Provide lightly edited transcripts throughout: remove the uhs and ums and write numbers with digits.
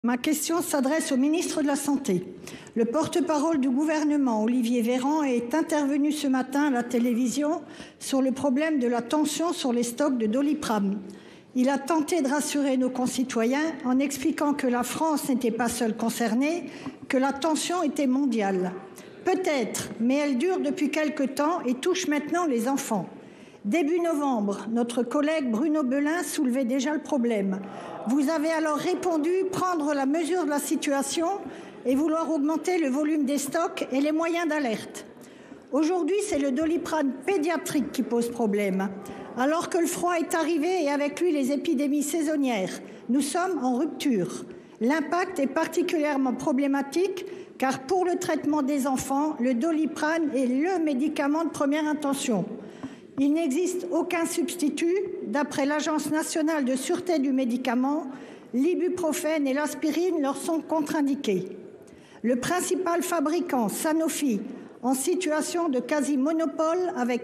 Ma question s'adresse au ministre de la Santé. Le porte-parole du gouvernement, Olivier Véran, est intervenu ce matin à la télévision sur le problème de la tension sur les stocks de Doliprane. Il a tenté de rassurer nos concitoyens en expliquant que la France n'était pas seule concernée, que la tension était mondiale. Peut-être, mais elle dure depuis quelque temps et touche maintenant les enfants. Début novembre, notre collègue Bruno Belin soulevait déjà le problème. Vous avez alors répondu prendre la mesure de la situation et vouloir augmenter le volume des stocks et les moyens d'alerte. Aujourd'hui, c'est le Doliprane pédiatrique qui pose problème. Alors que le froid est arrivé et avec lui les épidémies saisonnières, nous sommes en rupture. L'impact est particulièrement problématique car pour le traitement des enfants, le Doliprane est le médicament de première intention. Il n'existe aucun substitut. D'après l'Agence nationale de sûreté du médicament, l'ibuprofène et l'aspirine leur sont contre-indiqués. Le principal fabricant, Sanofi, en situation de quasi-monopole avec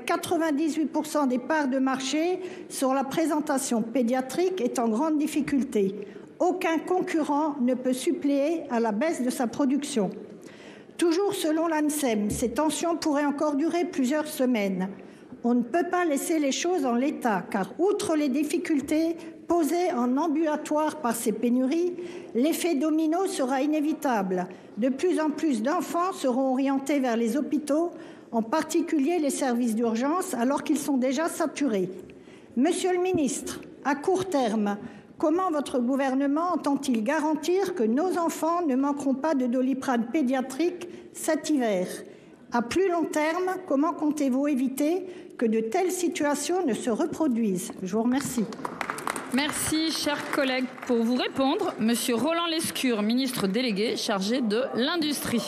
98% des parts de marché sur la présentation pédiatrique, est en grande difficulté. Aucun concurrent ne peut suppléer à la baisse de sa production. Toujours selon l'ANSEM, ces tensions pourraient encore durer plusieurs semaines. On ne peut pas laisser les choses en l'état, car outre les difficultés posées en ambulatoire par ces pénuries, l'effet domino sera inévitable. De plus en plus d'enfants seront orientés vers les hôpitaux, en particulier les services d'urgence, alors qu'ils sont déjà saturés. Monsieur le ministre, à court terme, comment votre gouvernement entend-il garantir que nos enfants ne manqueront pas de Doliprane pédiatrique cet hiver ? À plus long terme, comment comptez-vous éviter que de telles situations ne se reproduisent? Je vous remercie. Merci, chers collègues. Pour vous répondre, Monsieur Roland Lescure, ministre délégué chargé de l'Industrie.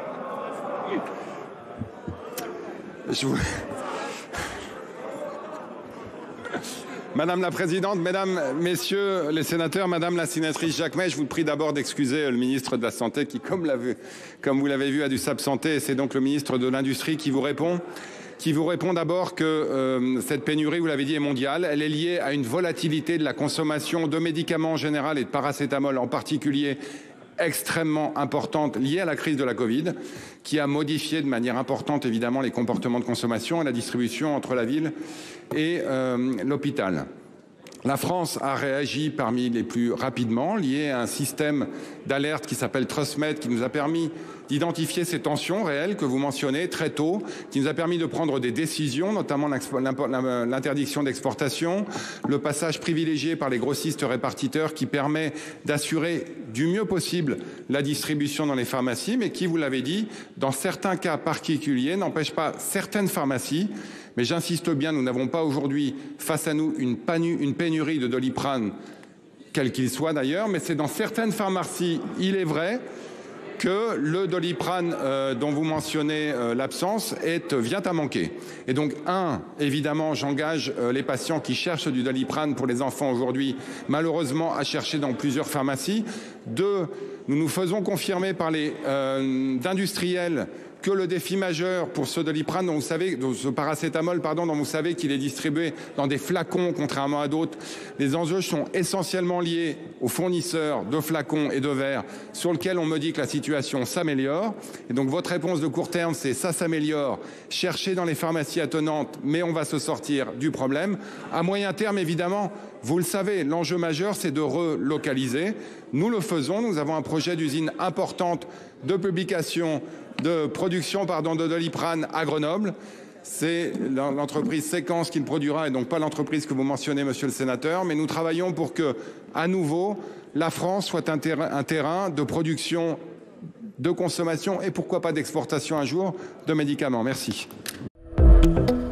Madame la Présidente, Mesdames, Messieurs les sénateurs, Madame la sénatrice Jacquemet, je vous prie d'abord d'excuser le ministre de la Santé qui, comme vous l'avez vu, a dû s'absenter. C'est donc le ministre de l'Industrie qui vous répond. D'abord que cette pénurie, vous l'avez dit, est mondiale. Elle est liée à une volatilité de la consommation de médicaments en général et de paracétamol en particulier extrêmement importante liée à la crise de la Covid, qui a modifié de manière importante évidemment les comportements de consommation et la distribution entre la ville et l'hôpital. La France a réagi parmi les plus rapidement, lié à un système d'alerte qui s'appelle TrustMed, qui nous a permis d'identifier ces tensions réelles que vous mentionnez très tôt, qui nous a permis de prendre des décisions, notamment l'interdiction d'exportation, le passage privilégié par les grossistes répartiteurs qui permet d'assurer du mieux possible la distribution dans les pharmacies, mais qui, vous l'avez dit, dans certains cas particuliers, n'empêche pas certaines pharmacies. Mais j'insiste bien, nous n'avons pas aujourd'hui face à nous une pénurie de Doliprane, quel qu'il soit d'ailleurs, mais c'est dans certaines pharmacies, il est vrai, que le Doliprane dont vous mentionnez l'absence vient à manquer. Et donc, évidemment, j'engage les patients qui cherchent du Doliprane pour les enfants aujourd'hui, malheureusement, à chercher dans plusieurs pharmacies. 2, nous nous faisons confirmer par les industriels que le défi majeur pour ce Doliprane, ce paracétamol, dont vous savez qu'il est distribué dans des flacons, contrairement à d'autres, les enjeux sont essentiellement liés aux fournisseurs de flacons et de verres, sur lesquels on me dit que la situation s'améliore. Et donc votre réponse de court terme, c'est ça s'améliore, cherchez dans les pharmacies attenantes, mais on va se sortir du problème. À moyen terme, évidemment, vous le savez, l'enjeu majeur, c'est de relocaliser. Nous le faisons, nous avons un projet d'usine importante de production de Doliprane à Grenoble. C'est l'entreprise Séquence qui le produira et donc pas l'entreprise que vous mentionnez, monsieur le sénateur. Mais nous travaillons pour que, à nouveau, la France soit un terrain de production, de consommation et pourquoi pas d'exportation un jour de médicaments. Merci.